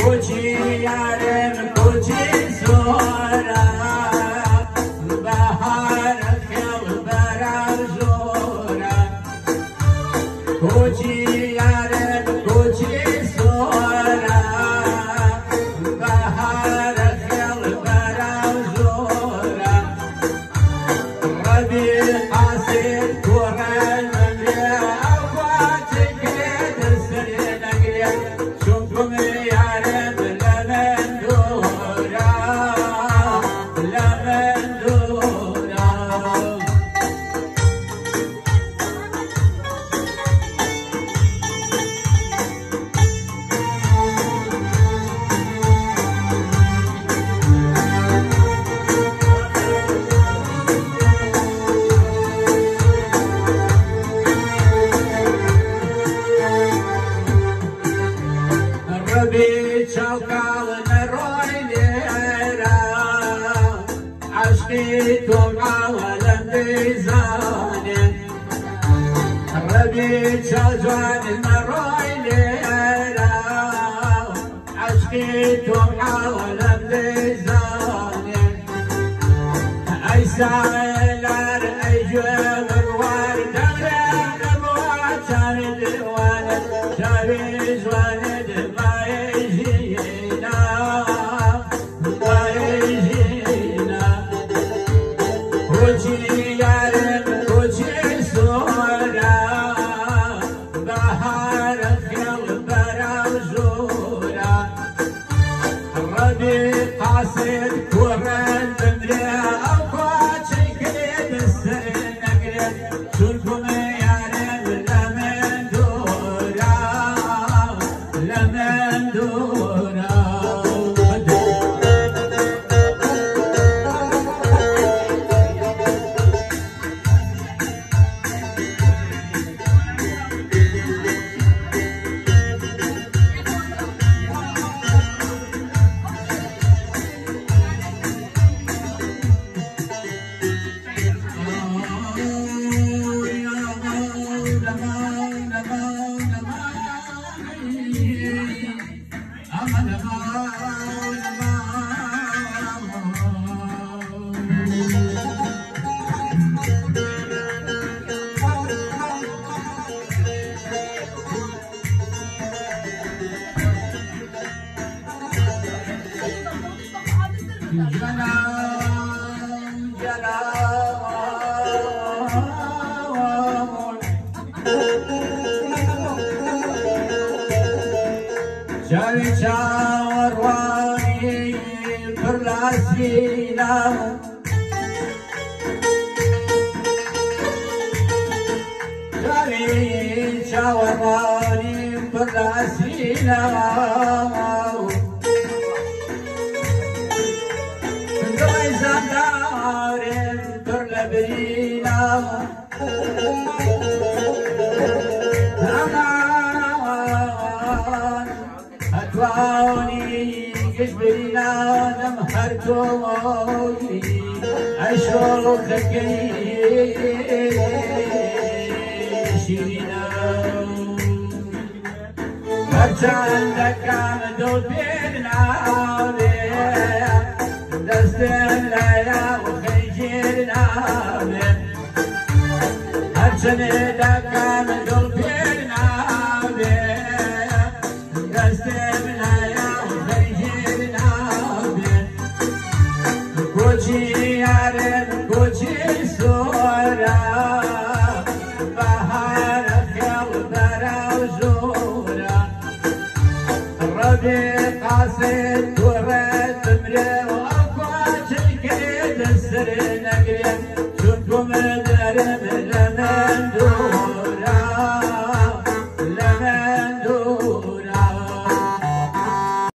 کوچی یارم کوچی سورا بهار خیل برا زورا کوچی یارم کوچی سورا بهار خیل برا زورا ربی قاسد قرآن مملیا اخواتي كريد السري نقريا شوفكم يارب لمن دورا لمن دورا ربي شوكال نروي ليرا عشقيتم عوالم بيزاني ربي شوجوان نروي ليرا عشقيتم عوالم بيزاني اي سائلار اي جواب الوارد امرام نبوات الديوان شابي جوان کوچی یارم کوچی سورا بهار خیل برا زورا ربی قاسد قرآن بمریا اخواتي كريد السر نقريد شلكم یارم لمن دورا لمن دورا شاوي شاور واني برلاسينا شاوي شاور واني برلاسينا دواي زندار برلبرينا أتواني قشبرنا نمهرتوي أشوقك شيرنا هرچندك عمدو بيرنا دستنا يا وخيجرنا هرچندك عمدو بيرنا کوچی یارم کوچی سورا بهار خیل برا زورا ربی قاسد قرآن بمریا اخواتي كريد السر نقريا شلكم درب لمن دورا